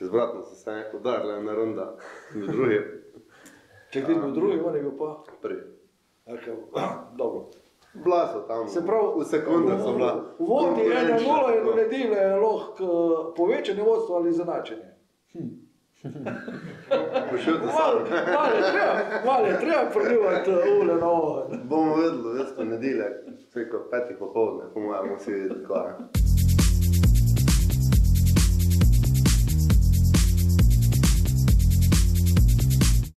Zvratno so se udarili na ronda v drugi. Če ti bil drugi, on je bil pa? Prvi. Dobro. Bila so tam, v sekundah so bila. V vodi 1-0 in v nedeljo je lahko povečanje vodstva ali izenačenje. Pošljite sam. Malo je treba prilivati ule na oven. Bomo vedeli, v nedeljo, preko 5 popoldne, po mojem, vsi videli, kaj je.